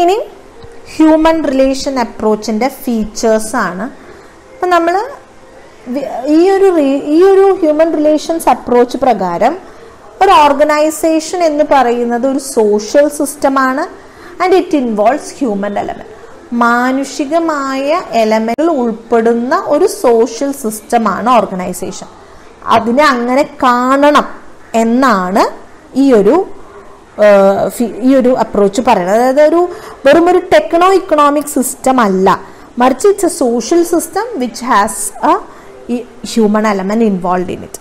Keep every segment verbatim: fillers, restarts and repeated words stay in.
ഇനി human relation അപ്രോച്ചിൻ്റെ ഫീച്ചേഴ്സാണ്. അപ്പം നമ്മൾ ഈ ഒരു ഈ ഒരു ഹ്യൂമൻ റിലേഷൻസ് അപ്രോച്ച് പ്രകാരം ഒരു ഓർഗനൈസേഷൻ എന്ന് പറയുന്നത് ഒരു സോഷ്യൽ സിസ്റ്റമാണ്. And it involves human element. മാനുഷികമായ എലമെന്റുകൾ ഉൾപ്പെടുന്ന ഒരു സോഷ്യൽ സിസ്റ്റമാണ് ഓർഗനൈസേഷൻ. അതിനെ അങ്ങനെ കാണണം എന്നാണ് ഈ ഒരു ഈ ഒരു അപ്രോച്ച് പറയുന്നത്. അതായത് ഒരു വെറും ഒരു ടെക്നോ ഇക്കണോമിക് സിസ്റ്റം അല്ല, മറിച്ച് it's a social system which has a human element involve in it.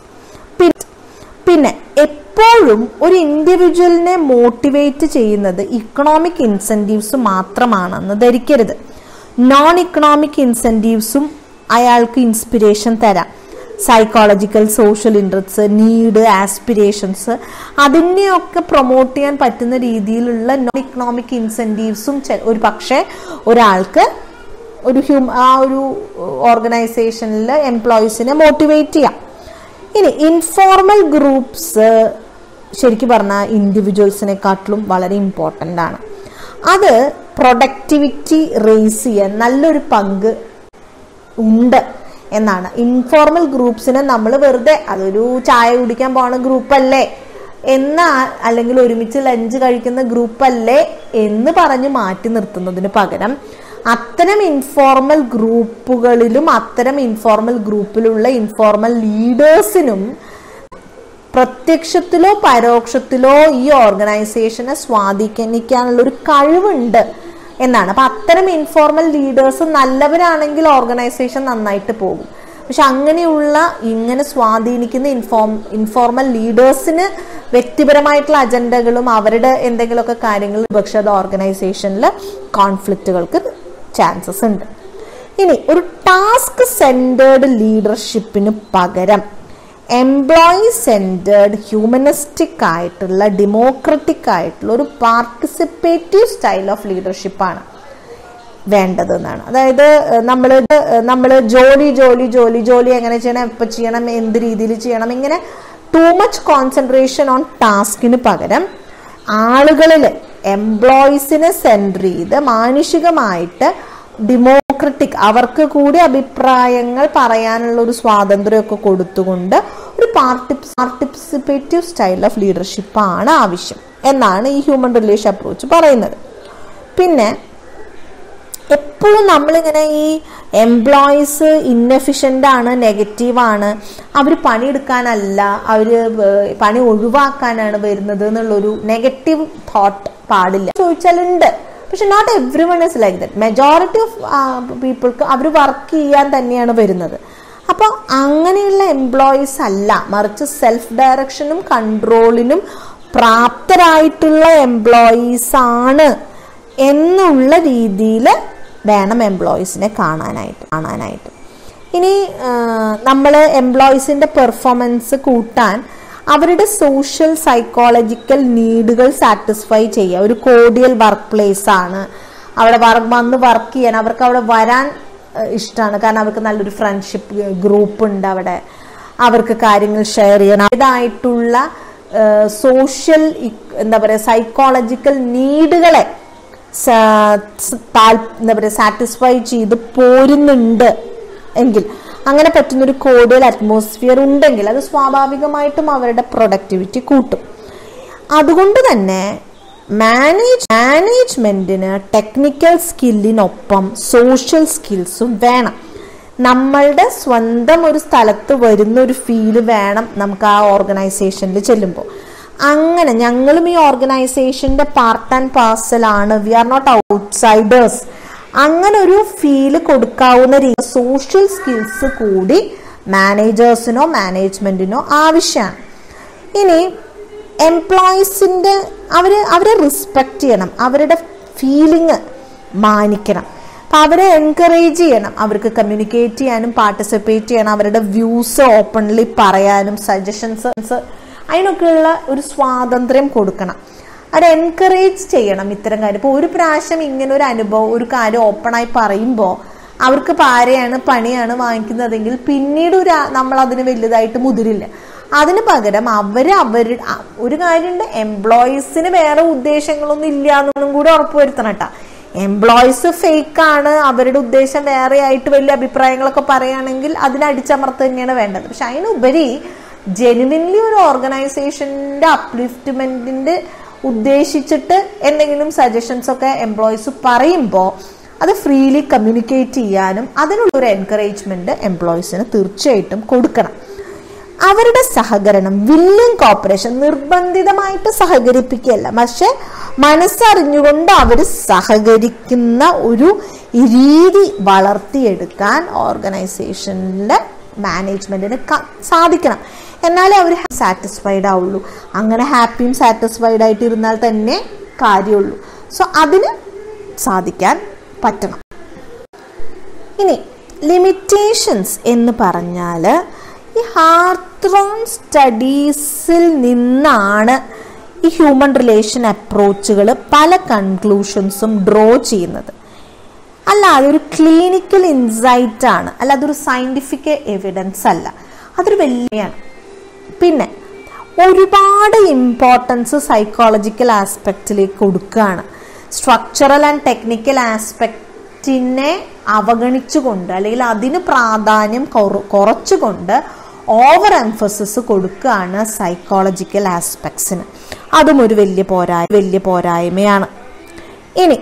പിന്നെ എപ്പോഴും ഒരു ഇൻഡിവിജ്വലിനെ മോട്ടിവേറ്റ് ചെയ്യുന്നത് ഇക്കണോമിക് ഇൻസെൻറ്റീവ്സ് മാത്രമാണെന്ന് ധരിക്കരുത്. നോൺ ഇക്കണോമിക് ഇൻസെൻറ്റീവ്സും അയാൾക്ക് ഇൻസ്പിരേഷൻ തരാം. Psychological, social interest, need, aspirations, അതിനെയൊക്കെ പ്രൊമോട്ട് ചെയ്യാൻ പറ്റുന്ന രീതിയിലുള്ള നോൺ ഇക്കണോമിക് ഇൻസെൻറ്റീവ്സും ഒരു പക്ഷേ ഒരാൾക്ക് ഒരു ഹ്യൂമ ആ ഒരു ഓർഗനൈസേഷനിൽ എംപ്ലോയീസിനെ മോട്ടിവേറ്റ് ചെയ്യാം. ഇനി ഇൻഫോർമൽ ഗ്രൂപ്പ്സ് ശരിക്കും പറഞ്ഞാൽ ഇൻഡിവിജ്വൽസിനെക്കാട്ടിലും വളരെ ഇമ്പോർട്ടൻ്റ് ആണ്. അത് പ്രൊഡക്ടിവിറ്റി റേസ് ചെയ്യാൻ നല്ലൊരു പങ്ക് ഉണ്ട് എന്നാണ്. ഇൻഫോർമൽ ഗ്രൂപ്പ്സിനെ നമ്മൾ വെറുതെ അതൊരു ചായ കുടിക്കാൻ പോണ ഗ്രൂപ്പല്ലേ എന്നാ, അല്ലെങ്കിൽ ഒരുമിച്ച് ലഞ്ച് കഴിക്കുന്ന ഗ്രൂപ്പല്ലേ എന്ന് പറഞ്ഞ് മാറ്റി നിർത്തുന്നതിന് പകരം അത്തരം ഇൻഫോർമൽ ഗ്രൂപ്പുകളിലും അത്തരം ഇൻഫോർമൽ ഗ്രൂപ്പിലുള്ള ഇൻഫോർമൽ ലീഡേഴ്സിനും പ്രത്യക്ഷത്തിലോ പരോക്ഷത്തിലോ ഈ ഓർഗനൈസേഷനെ സ്വാധീനിക്കാനുള്ള ഒരു കഴിവുണ്ട് എന്നാണ്. അപ്പം അത്തരം ഇൻഫോർമൽ ലീഡേഴ്സ് നല്ലവരാണെങ്കിൽ ഓർഗനൈസേഷൻ നന്നായിട്ട് പോകും. പക്ഷെ അങ്ങനെയുള്ള ഇങ്ങനെ സ്വാധീനിക്കുന്ന ഇൻഫോം ഇൻഫോർമൽ ലീഡേഴ്സിന് വ്യക്തിപരമായിട്ടുള്ള അജണ്ടകളും അവരുടെ എന്തെങ്കിലുമൊക്കെ കാര്യങ്ങൾ പക്ഷെ അത് ഓർഗനൈസേഷനിൽ കോൺഫ്ലിക്റ്റുകൾക്ക് ചാൻസസ് ഉണ്ട്. ഇനി ഒരു ടാസ്ക് സെൻറ്റേർഡ് ലീഡർഷിപ്പിന് പകരം എംപ്ലോയി സെൻറ്റേർഡ് ഹ്യൂമനിസ്റ്റിക് ആയിട്ടുള്ള ഡെമോക്രറ്റിക് ആയിട്ടുള്ള ഒരു പാർട്ടിസിപ്പേറ്റീവ് സ്റ്റൈൽ ഓഫ് ലീഡർഷിപ്പാണ് വേണ്ടതെന്നാണ്. അതായത് നമ്മൾ നമ്മൾ ജോലി ജോലി ജോലി ജോലി എങ്ങനെ ചെയ്യണം, എപ്പോൾ ചെയ്യണം, എന്ത് രീതിയിൽ ചെയ്യണം, ഇങ്ങനെ ടു മച്ച് കോൺസെൻട്രേഷൻ ഓൺ ടാസ്കിന് പകരം ആളുകളിൽ എംപ്ലോയീസിനെ സെൻറ്റർ ചെയ്ത് മാനുഷികമായിട്ട് ഡെമോക്രറ്റിക് അവർക്ക് കൂടി അഭിപ്രായങ്ങൾ പറയാനുള്ള ഒരു സ്വാതന്ത്ര്യമൊക്കെ കൊടുത്തുകൊണ്ട് ഒരു പാർട്ടി പാർട്ടിസിപ്പേറ്റീവ് സ്റ്റൈൽ ഓഫ് ലീഡർഷിപ്പാണ് ആവശ്യം എന്നാണ് ഈ ഹ്യൂമൻ റിലേഷൻ അപ്രോച്ച് പറയുന്നത്. പിന്നെ എപ്പോഴും നമ്മളിങ്ങനെ ഈ എംപ്ലോയീസ് ഇന്നെഫിഷ്യൻ്റ് ആണ്, നെഗറ്റീവാണ്, അവർ പണിയെടുക്കാനല്ല, അവർ പണി ഒഴിവാക്കാനാണ് വരുന്നത് എന്നുള്ളൊരു നെഗറ്റീവ് തോട്ട് പാടില്ല. ചോദിച്ചാലുണ്ട്, പക്ഷെ not everyone is like that. Majority of പീപ്പിൾക്ക് അവർ വർക്ക് ചെയ്യാൻ തന്നെയാണ് വരുന്നത്. അപ്പോൾ അങ്ങനെയുള്ള എംപ്ലോയീസ് അല്ല, മറിച്ച് സെൽഫ് ഡയറക്ഷനും കൺട്രോളിനും പ്രാപ്തരായിട്ടുള്ള എംപ്ലോയീസ് ആണ് എന്നുള്ള രീതിയിൽ വേണം എംപ്ലോയീസിനെ കാണാനായിട്ട് കാണാനായിട്ട് ഇനി നമ്മൾ എംപ്ലോയീസിൻ്റെ പെർഫോമൻസ് കൂട്ടാൻ അവരുടെ സോഷ്യൽ സൈക്കോളജിക്കൽ നീഡുകൾ സാറ്റിസ്ഫൈ ചെയ്യുക. ഒരു കോഡിയൽ വർക്ക് പ്ലേസ് ആണ്, അവിടെ വന്ന് വർക്ക് ചെയ്യാൻ അവർക്ക് അവിടെ വരാൻ ഇഷ്ടമാണ്. കാരണം അവർക്ക് നല്ലൊരു ഫ്രണ്ട്ഷിപ്പ് ഗ്രൂപ്പ് ഉണ്ട്, അവിടെ അവർക്ക് കാര്യങ്ങൾ ഷെയർ ചെയ്യണം. ഇതായിട്ടുള്ള സോഷ്യൽ എന്താ പറയുക സൈക്കോളജിക്കൽ നീഡുകളെ എന്താ പറയുക സാറ്റിസ്ഫൈ ചെയ്ത് പോരുന്നുണ്ട് എങ്കിൽ, അങ്ങനെ പറ്റുന്നൊരു കോഡിയൽ അറ്റ്മോസ്ഫിയർ ഉണ്ടെങ്കിൽ അത് സ്വാഭാവികമായിട്ടും അവരുടെ പ്രൊഡക്ടിവിറ്റി കൂട്ടും. അതുകൊണ്ട് തന്നെ മാനേജ് മാനേജ്മെന്റിന് ടെക്നിക്കൽ സ്കില്ലിനൊപ്പം സോഷ്യൽ സ്കിൽസും വേണം. നമ്മളുടെ സ്വന്തം ഒരു സ്ഥലത്ത് വരുന്ന ഒരു ഫീല് വേണം നമുക്ക് ആ ഓർഗനൈസേഷനിൽ ചെല്ലുമ്പോൾ. അങ്ങനെ ഞങ്ങളും ഈ ഓർഗനൈസേഷന്റെ പാർട്ട് ആൻഡ് പാർസലാണ്, വി ആർ നോട്ട് ഔട്ട്സൈഡേഴ്സ്, അങ്ങനെ ഒരു ഫീല് കൊടുക്കാവുന്ന രീതി സോഷ്യൽ സ്കിൽസ് കൂടി മാനേജേഴ്സിനോ മാനേജ്മെന്റിനോ ആവശ്യമാണ്. ഇനി എംപ്ലോയീസിന്റെ അവര് അവരെ റെസ്പെക്ട് ചെയ്യണം, അവരുടെ ഫീലിംഗ് മാനിക്കണം, അപ്പം അവരെ എൻകറേജ് ചെയ്യണം, അവർക്ക് കമ്മ്യൂണിക്കേറ്റ് ചെയ്യാനും പാർട്ടിസിപ്പേറ്റ് ചെയ്യണം, അവരുടെ വ്യൂസ് ഓപ്പൺലി പറയാനും സജഷൻസ് അതിനൊക്കെയുള്ള ഒരു സ്വാതന്ത്ര്യം കൊടുക്കണം. അത് എൻകറേജ് ചെയ്യണം ഇത്തരം കാര്യം. ഇപ്പോൾ ഒരു പ്രാവശ്യം ഇങ്ങനെ ഒരു അനുഭവം ഒരു കാര്യം ഓപ്പണായി പറയുമ്പോൾ അവർക്ക് പാരയാണ് പണിയാണ് വാങ്ങിക്കുന്നതെങ്കിൽ പിന്നീട് ഒരു നമ്മൾ അതിന് വലുതായിട്ട് മുതിരില്ല. അതിന് പകരം അവർ അവർ ഒരു കാര്യമുണ്ട്, എംപ്ലോയീസിന് വേറെ ഉദ്ദേശങ്ങളൊന്നും ഇല്ല എന്നൊന്നും കൂടി ഉറപ്പുവരുത്തണം കേട്ടോ. എംപ്ലോയീസ് ഫേക്ക് ആണ്, അവരുടെ ഉദ്ദേശം വേറെ ആയിട്ട് വലിയ അഭിപ്രായങ്ങളൊക്കെ പറയുകയാണെങ്കിൽ അതിന് അടിച്ചമർത്ത് തന്നെയാണ് വേണ്ടത്. പക്ഷെ അതിനുപരി ജെനുവിൻലി ഒരു ഓർഗനൈസേഷന്റെ അപ്ലിഫ്റ്റ്മെന്റിന്റെ ഉദ്ദേശിച്ചിട്ട് എന്തെങ്കിലും സജഷൻസ് ഒക്കെ എംപ്ലോയീസ് പറയുമ്പോൾ അത് ഫ്രീലി കമ്മ്യൂണിക്കേറ്റ് ചെയ്യാനും അതിനുള്ളൊരു എൻകറേജ്മെന്റ് എംപ്ലോയീസിന് തീർച്ചയായിട്ടും കൊടുക്കണം. അവരുടെ സഹകരണം, വില്ലിംഗ് കോപ്പറേഷൻ, നിർബന്ധിതമായിട്ട് സഹകരിപ്പിക്കുകയല്ല, പക്ഷെ മനസ്സറിഞ്ഞുകൊണ്ട് അവർ സഹകരിക്കുന്ന ഒരു രീതി വളർത്തിയെടുക്കാൻ ഓർഗനൈസേഷനിലെ മാനേജ്മെന്റിന് സാധിക്കണം. എന്നാലേ അവർ സാറ്റിസ്ഫൈഡ് ആവുള്ളൂ. അങ്ങനെ ഹാപ്പിയും സാറ്റിസ്ഫൈഡ് ആയിട്ട് ഇരുന്നാൽ തന്നെ കാര്യമുള്ളൂ. സോ അതിന് സാധിക്കാൻ പറ്റണം. ഇനി ലിമിറ്റേഷൻസ് എന്ന് പറഞ്ഞാൽ ഈ ഹാർത്രോൺ സ്റ്റഡീസിൽ നിന്നാണ് ഈ ഹ്യൂമൻ റിലേഷൻ അപ്രോച്ചുകൾ പല കൺക്ലൂഷൻസും ഡ്രോ ചെയ്യുന്നത്. അല്ലാതെ ഒരു ക്ലിനിക്കൽ ഇൻസൈറ്റ് ആണ്, അല്ല അതൊരു സയന്റിഫിക് എവിഡൻസ് അല്ല, അതൊരു വലിയാണ്. പിന്നെ ഒരുപാട് ഇമ്പോർട്ടൻസ് സൈക്കോളജിക്കൽ ആസ്പെക്റ്റിലേക്ക് കൊടുക്കുകയാണ്. സ്ട്രക്ചറൽ ആൻഡ് ടെക്നിക്കൽ ആസ്പെക്റ്റിനെ അവഗണിച്ചുകൊണ്ട് അല്ലെങ്കിൽ അതിന് പ്രാധാന്യം കുറച്ചുകൊണ്ട് ഓവർ എംഫസിസ് കൊടുക്കുകയാണ് സൈക്കോളജിക്കൽ ആസ്പെക്ട്സിന്. അതും ഒരു വലിയ പോരായ വലിയ പോരായ്മയാണ്. ഇനി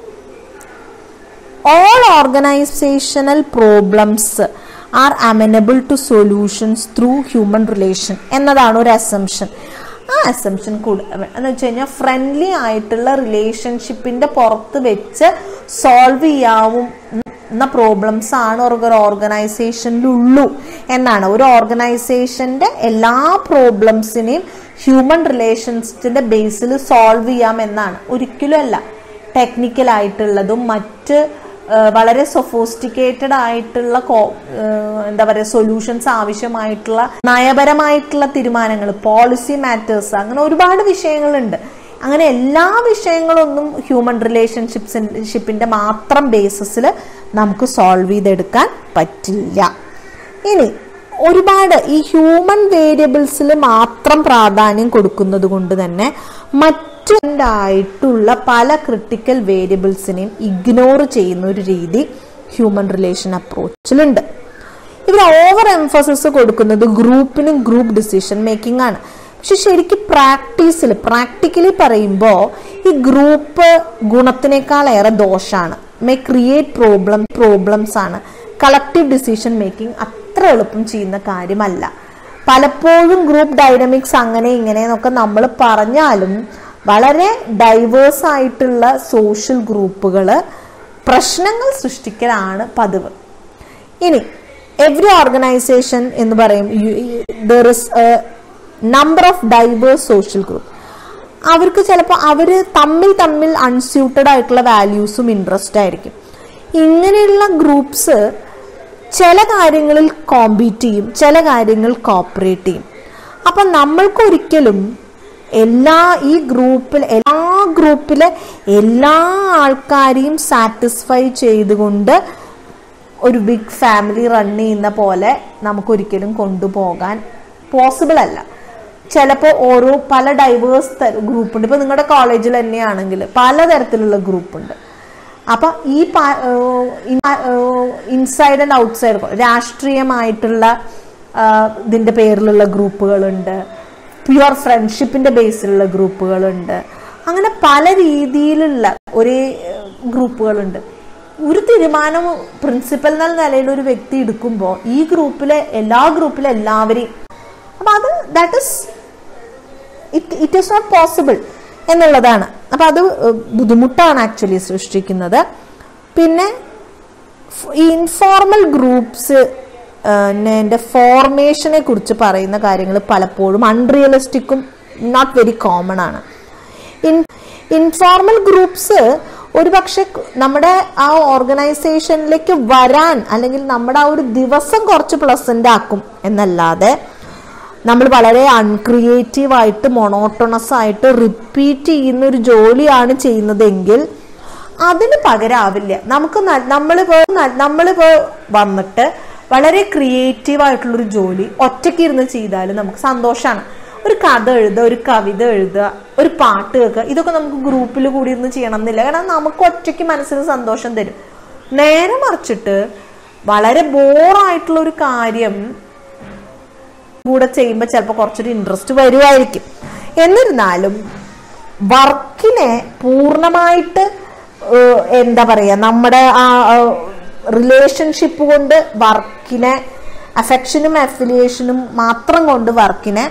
all organizational problems are amenable to solutions through human relation എന്നതാണ് ഒരു അസംഷൻ. ആ അസംഷൻ എന്ന് വെച്ച് കഴിഞ്ഞാൽ ഫ്രണ്ട്ലി ആയിട്ടുള്ള റിലേഷൻഷിപ്പിന്റെ പുറത്ത് വെച്ച് സോൾവ് ചെയ്യാവുന്ന പ്രോബ്ലംസ് ആണ് ഒരു ഓർഗനൈസേഷനിലുള്ളൂ എന്നാണ്. ഒരു ഓർഗനൈസേഷന്റെ എല്ലാ പ്രോബ്ലംസിനെയും ഹ്യൂമൻ റിലേഷൻസിന്റെ ബേസിൽ സോൾവ് ചെയ്യാം എന്നാണ്. ഒരിക്കലും അല്ല. ടെക്നിക്കൽ ആയിട്ടുള്ളതും മറ്റ് വളരെ സൊഫോസ്റ്റിക്കേറ്റഡ് ആയിട്ടുള്ള എന്താ പറയുക സൊല്യൂഷൻസ് ആവശ്യമായിട്ടുള്ള നയപരമായിട്ടുള്ള തീരുമാനങ്ങൾ, പോളിസി മാറ്റേഴ്സ്, അങ്ങനെ ഒരുപാട് വിഷയങ്ങളുണ്ട്. അങ്ങനെ എല്ലാ വിഷയങ്ങളൊന്നും ഹ്യൂമൻ റിലേഷൻഷിപ്സിന്റെ മാത്രം ബേസിസിൽ നമുക്ക് സോൾവ് ചെയ്തെടുക്കാൻ പറ്റില്ല. ഇനി ഒരുപാട് ഈ ഹ്യൂമൻ വേരിയബിൾസിൽ മാത്രം പ്രാധാന്യം കൊടുക്കുന്നത് കൊണ്ട് തന്നെ മറ്റായിട്ടുള്ള പല ക്രിട്ടിക്കൽ വേരിയബിൾസിനെയും ഇഗ്നോർ ചെയ്യുന്ന ഒരു രീതി ഹ്യൂമൻ റിലേഷൻ അപ്രോച്ചിലുണ്ട്. ഇവർ ഓവർ എംഫസിസ് കൊടുക്കുന്നത് ഗ്രൂപ്പിനും ഗ്രൂപ്പ് ഡിസിഷൻ മേക്കിംഗ് ആണ്. പക്ഷെ ശരിക്കും പ്രാക്ടീസിൽ പ്രാക്ടിക്കലി പറയുമ്പോൾ ഈ ഗ്രൂപ്പ് ഗുണത്തിനേക്കാളേറെ ദോഷമാണ്. മേ ക്രിയേറ്റ് പ്രോബ്ലം പ്രോബ്ലംസ് ആണ്. കളക്റ്റീവ് ഡിസിഷൻ മേക്കിംഗ് അത്ര എളുപ്പം ചെയ്യുന്ന കാര്യമല്ല. പലപ്പോഴും ഗ്രൂപ്പ് ഡൈനാമിക്സ് അങ്ങനെ ഇങ്ങനെയെന്നൊക്കെ നമ്മൾ പറഞ്ഞാലും വളരെ ഡൈവേഴ്സ് ആയിട്ടുള്ള സോഷ്യൽ ഗ്രൂപ്പുകൾ പ്രശ്നങ്ങൾ സൃഷ്ടിക്കലാണ് പതിവ്. ഇനി എവറി ഓർഗനൈസേഷൻ എന്ന് പറയും there is a number of diverse social group. അവർക്ക് ചിലപ്പോൾ അവർ തമ്മിൽ തമ്മിൽ അൺസ്യൂട്ടഡ് ആയിട്ടുള്ള വാല്യൂസും ഇൻട്രസ്റ്റ് ആയിരിക്കും. ഇങ്ങനെയുള്ള ഗ്രൂപ്പ്സ് ചില കാര്യങ്ങളിൽ കോമ്പീറ്റ് ചെയ്യും, ചില കാര്യങ്ങൾ കോപ്പറേറ്റ് ചെയ്യും. അപ്പം നമ്മൾക്കൊരിക്കലും എല്ലാ ഈ ഗ്രൂപ്പിൽ എല്ലാ ഗ്രൂപ്പിലെ എല്ലാ ആൾക്കാരെയും സാറ്റിസ്ഫൈ ചെയ്തുകൊണ്ട് ഒരു ബിഗ് ഫാമിലി റൺ ചെയ്യുന്ന പോലെ നമുക്കൊരിക്കലും കൊണ്ടുപോകാൻ പോസിബിൾ അല്ല. ചിലപ്പോൾ ഓരോ പല ഡൈവേഴ്സ് ഗ്രൂപ്പുണ്ട്. ഇപ്പം നിങ്ങളുടെ കോളേജിൽ തന്നെയാണെങ്കിൽ പലതരത്തിലുള്ള ഗ്രൂപ്പുണ്ട്. അപ്പം ഈ ഇൻസൈഡ് ആൻഡ് ഔട്ട്സൈഡ് രാഷ്ട്രീയമായിട്ടുള്ള ഇതിൻ്റെ പേരിലുള്ള ഗ്രൂപ്പുകളുണ്ട്, പ്യുവർ ഫ്രണ്ട്ഷിപ്പിന്റെ ബേസിലുള്ള ഗ്രൂപ്പുകളുണ്ട്, അങ്ങനെ പല രീതിയിലുള്ള ഒരേ ഗ്രൂപ്പുകളുണ്ട്. ഒരു തീരുമാനം പ്രിൻസിപ്പൽ എന്ന നിലയിൽ ഒരു വ്യക്തി എടുക്കുമ്പോൾ ഈ ഗ്രൂപ്പിലെ എല്ലാ ഗ്രൂപ്പിലെ എല്ലാവരെയും അപ്പൊ അത് that is it it is not possible എന്നുള്ളതാണ്. അപ്പൊ അത് ബുദ്ധിമുട്ടാണ് ആക്ച്വലി സൃഷ്ടിക്കുന്നത്. പിന്നെ ഈ ഇൻഫോർമൽ ഗ്രൂപ്പ്സ് ഫോർമേഷനെ കുറിച്ച് പറയുന്ന കാര്യങ്ങൾ പലപ്പോഴും അൺറിയലിസ്റ്റിക്കും നോട്ട് വെരി കോമൺ ആണ്. ഇൻ ഇൻഫോർമൽ ഗ്രൂപ്പ്സ് ഒരുപക്ഷെ നമ്മുടെ ആ ഓർഗനൈസേഷനിലേക്ക് വരാൻ അല്ലെങ്കിൽ നമ്മുടെ ആ ഒരു ദിവസം കുറച്ച് പ്ലസന്റ് ആക്കും എന്നല്ലാതെ നമ്മൾ വളരെ അൺക്രിയേറ്റീവ് ആയിട്ട് മൊണോട്ടോണസ് ആയിട്ട് റിപ്പീറ്റ് ചെയ്യുന്ന ഒരു ജോലിയാണ് ചെയ്യുന്നതെങ്കിൽ അതിന് പകരാവില്ല. നമുക്ക് നമ്മളിപ്പോ നമ്മളിപ്പോ വന്നിട്ട് വളരെ ക്രിയേറ്റീവ് ആയിട്ടുള്ളൊരു ജോലി ഒറ്റയ്ക്ക് ഇരുന്ന് ചെയ്താൽ നമുക്ക് സന്തോഷമാണ്. ഒരു കഥ എഴുതുക, ഒരു കവിത എഴുതുക, ഒരു പാട്ട് കേൾക്കുക, ഇതൊക്കെ നമുക്ക് ഗ്രൂപ്പിൽ കൂടി ഇരുന്ന് ചെയ്യണം എന്നില്ല. കാരണം നമുക്ക് ഒറ്റയ്ക്ക് മനസ്സിന് സന്തോഷം തരും. നേരെ മറിച്ചിട്ട് വളരെ ബോറായിട്ടുള്ള ഒരു കാര്യം കൂടെ ചെയ്യുമ്പോൾ ചിലപ്പോൾ കുറച്ചൊരു ഇൻട്രസ്റ്റ് വരുമായിരിക്കും. എന്നിരുന്നാലും വർക്കിനെ പൂർണ്ണമായിട്ട് എന്താ പറയുക, നമ്മുടെ ആ റിലേഷൻഷിപ്പ് കൊണ്ട് വർക്കിനെ, അഫെക്ഷനും അഫിലിയേഷനും മാത്രം കൊണ്ട് വർക്കിനെ,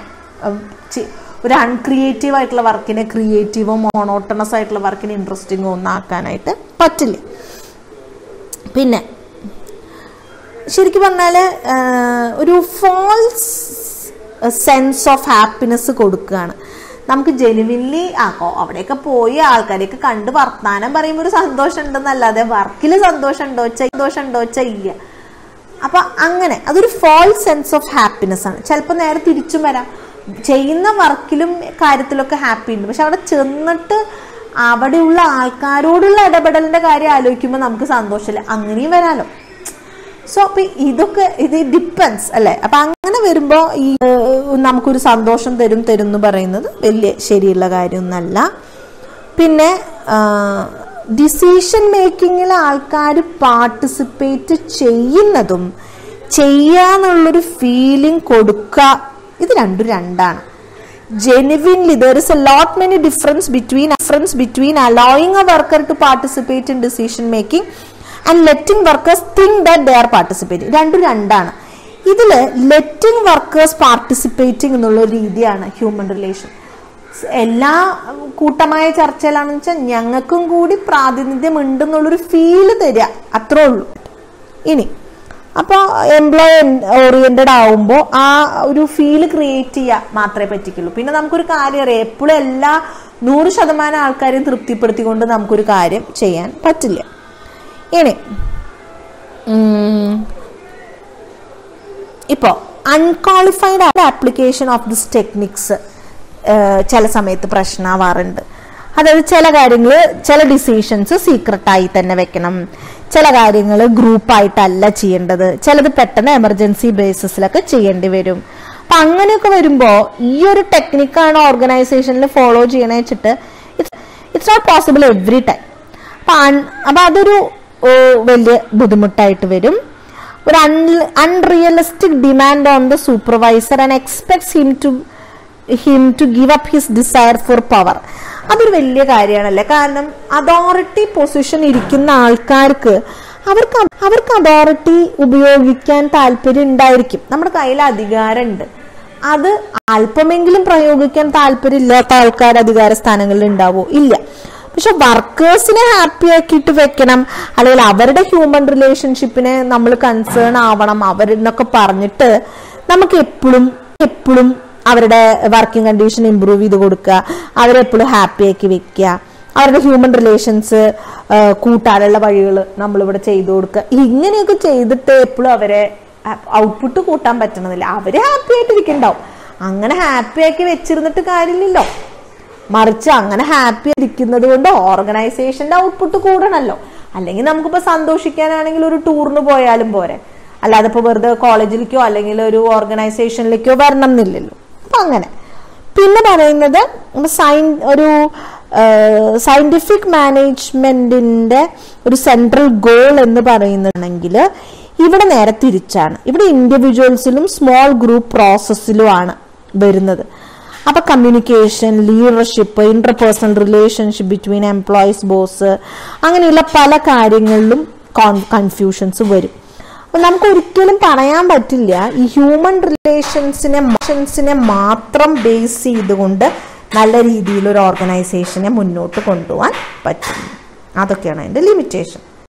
ഒരു അൺക്രിയേറ്റീവ് ആയിട്ടുള്ള വർക്കിനെ ക്രിയേറ്റീവോ മോണോട്ടണസ് ആയിട്ടുള്ള വർക്കിനെ ഇൻട്രസ്റ്റിങ്ങോ ഒന്നും ആക്കാനായിട്ട് പറ്റില്ല. പിന്നെ ശരിക്കും പറഞ്ഞാൽ ഒരു ഫാൾസ് സെൻസ് ഓഫ് ഹാപ്പിനെസ് കൊടുക്കുകയാണ്. നമുക്ക് ജെനുവിൻലി ആക്കോ അവിടെയൊക്കെ പോയി ആൾക്കാരെയൊക്കെ കണ്ട് വർത്താനം പറയുമ്പോൾ ഒരു സന്തോഷം ഉണ്ടെന്നല്ലാതെ വർക്കിൽ സന്തോഷം ഉണ്ടോ വെച്ചാൽ സന്തോഷം ഉണ്ടോ വെച്ചാൽ ഇല്ല. അപ്പൊ അങ്ങനെ അതൊരു ഫാൾസ് സെൻസ് ഓഫ് ഹാപ്പിനെസ് ആണ്. ചിലപ്പോൾ നേരെ തിരിച്ചും വരാം, ചെയ്യുന്ന വർക്കിലും കാര്യത്തിലൊക്കെ ഹാപ്പി ഉണ്ട്, പക്ഷെ അവിടെ ചെന്നിട്ട് അവിടെയുള്ള ആൾക്കാരോടുള്ള ഇടപെടലിന്റെ കാര്യം ആലോചിക്കുമ്പോൾ നമുക്ക് സന്തോഷമില്ല, അങ്ങനെയും വരാലോ. സോ അപ്പൊ ഇതൊക്കെ ഇത് ഡിപ്പെൻസ് അല്ലെ. അപ്പൊ അങ്ങനെ വരുമ്പോ ഈ നമുക്കൊരു സന്തോഷം തരും തരും എന്ന് പറയുന്നത് വലിയ ശരിയുള്ള കാര്യമൊന്നല്ല. പിന്നെ ഡിസിഷൻ മേക്കിങ്ങിൽ ആൾക്കാർ പാർട്ടിസിപ്പേറ്റ് ചെയ്യുന്നതും ചെയ്യാന്നുള്ളൊരു ഫീലിംഗ് കൊടുക്കുക, ഇത് രണ്ടും രണ്ടാണ്. Genuinely, there is a lot many difference between difference between allowing a worker to participate in decision making and letting workers think that they are participating. രണ്ടും രണ്ടാണ്. ഇതില് ലെറ്റിംഗ് വർക്കേഴ്സ് പാർട്ടിസിപ്പേറ്റിംഗ് എന്നുള്ള രീതിയാണ് ഹ്യൂമൻ റിലേഷൻ. എല്ലാ കൂട്ടമായ ചർച്ചയിലാണെന്ന് വെച്ചാൽ ഞങ്ങൾക്കും കൂടി പ്രാതിനിധ്യം ഉണ്ടെന്നുള്ളൊരു ഫീല് തരിക, അത്രേ ഉള്ളൂ. ഇനി അപ്പോൾ എംപ്ലോയി ഓറിയന്റഡ് ആവുമ്പോൾ ആ ഒരു ഫീല് ക്രിയേറ്റ് ചെയ്യുക മാത്രമേ പറ്റിക്കുള്ളൂ. പിന്നെ നമുക്കൊരു കാര്യം അറിയാം, എപ്പോഴും എല്ലാ നൂറ് ശതമാനം ആൾക്കാരെയും തൃപ്തിപ്പെടുത്തിക്കൊണ്ട് നമുക്കൊരു കാര്യം ചെയ്യാൻ പറ്റില്ല. ഇനി ഇപ്പോൾ unqualified application of this techniques ചില സമയത്ത് പ്രശ്നമാവാറുണ്ട്. അതായത് ചില കാര്യങ്ങൾ, ചില ഡിസിഷൻസ് സീക്രട്ടായി തന്നെ വെക്കണം, ചില കാര്യങ്ങൾ ഗ്രൂപ്പായിട്ടല്ല ചെയ്യേണ്ടത്, ചിലത് പെട്ടെന്ന് എമർജൻസി ബേസിസിലൊക്കെ ചെയ്യേണ്ടി വരും. അപ്പൊ അങ്ങനെയൊക്കെ വരുമ്പോൾ ഈ ഒരു ടെക്നിക്കാണ് ഓർഗനൈസേഷനിൽ ഫോളോ ചെയ്യണ വെച്ചിട്ട് it's it's not possible every time. അപ്പൊ അപ്പൊ അതൊരു വലിയ ബുദ്ധിമുട്ടായിട്ട് വരും. ഒരു un unrealistic demand on the supervisor and expects him to him to give up his desire for power. അതൊരു വലിയ കാര്യമാണല്ലേ. കാരണം അതോറിറ്റി പൊസിഷൻ ഇരിക്കുന്ന ആൾക്കാർക്ക് അവർക്ക് അവർക്ക് അതോറിറ്റി ഉപയോഗിക്കാൻ താല്പര്യം ഉണ്ടായിരിക്കും. നമ്മുടെ കയ്യിൽ അധികാരമുണ്ട്, അത് അല്പമെങ്കിലും പ്രയോഗിക്കാൻ താല്പര്യം ഇല്ലാത്ത ആൾക്കാർ അധികാര സ്ഥാനങ്ങളിൽ ഉണ്ടാവോ? ഇല്ല. പക്ഷെ വർക്കേഴ്സിനെ ഹാപ്പി ആക്കിയിട്ട് വെക്കണം, അല്ലെങ്കിൽ അവരുടെ ഹ്യൂമൻ റിലേഷൻഷിപ്പിനെ നമ്മൾ കൺസേൺ ആവണം അവരെന്നൊക്കെ പറഞ്ഞിട്ട് നമുക്ക് എപ്പോഴും എപ്പോഴും അവരുടെ വർക്കിംഗ് കണ്ടീഷൻ ഇമ്പ്രൂവ് ചെയ്ത് കൊടുക്കുക, അവരെപ്പോഴും ഹാപ്പി ആക്കി വെക്കുക, അവരുടെ ഹ്യൂമൻ റിലേഷൻസ് കൂട്ടാനുള്ള വഴികൾ നമ്മളിവിടെ ചെയ്തു കൊടുക്കുക. ഇങ്ങനെയൊക്കെ ചെയ്തിട്ട് എപ്പോഴും അവരെ ഔട്ട്പുട്ട് കൂട്ടാൻ പറ്റണമെന്നില്ല. അവര് ഹാപ്പി ആയിട്ടിരിക്കണ്ടാവും. അങ്ങനെ ഹാപ്പി ആക്കി വെച്ചിരുന്നിട്ട് കാര്യമില്ലല്ലോ. മറിച്ച് അങ്ങനെ ഹാപ്പി ഇരിക്കുന്നത് കൊണ്ട് ഓർഗനൈസേഷന്റെ ഔട്ട്പുട്ട് കൂടണല്ലോ. അല്ലെങ്കിൽ നമുക്കിപ്പോ സന്തോഷിക്കാനാണെങ്കിൽ ഒരു ടൂറിന് പോയാലും പോരെ, അല്ലാതെ ഇപ്പൊ വെറുതെ കോളേജിലേക്കോ അല്ലെങ്കിൽ ഒരു ഓർഗനൈസേഷനിലേക്കോ വരണം എന്നില്ലല്ലോ. അപ്പൊ അങ്ങനെ പിന്നെ പറയുന്നത് സൈൻ ഒരു സയന്റിഫിക് മാനേജ്മെന്റിന്റെ ഒരു സെൻട്രൽ ഗോൾ എന്ന് പറയുന്നുണ്ടെങ്കിൽ ഇവിടെ നേരെ തിരിച്ചാണ്. ഇവിടെ ഇൻഡിവിജ്വൽസിലും സ്മോൾ ഗ്രൂപ്പ് പ്രോസസ്സിലും ആണ് വരുന്നത്. അപ്പൊ communication, leadership, interpersonal relationship between employees, boss, അങ്ങനെയുള്ള പല കാര്യങ്ങളിലും കൺഫ്യൂഷൻസ് വരും. അപ്പൊ നമുക്ക് ഒരിക്കലും പറയാൻ പറ്റില്ല ഈ ഹ്യൂമൻ റിലേഷൻസിനെ റിലേഷൻസിനെ മാത്രം ബേസ് ചെയ്തുകൊണ്ട് നല്ല രീതിയിൽ ഒരു ഓർഗനൈസേഷനെ മുന്നോട്ട് കൊണ്ടുപോകാൻ പറ്റും. അതൊക്കെയാണ് അതിന്റെ ലിമിറ്റേഷൻ.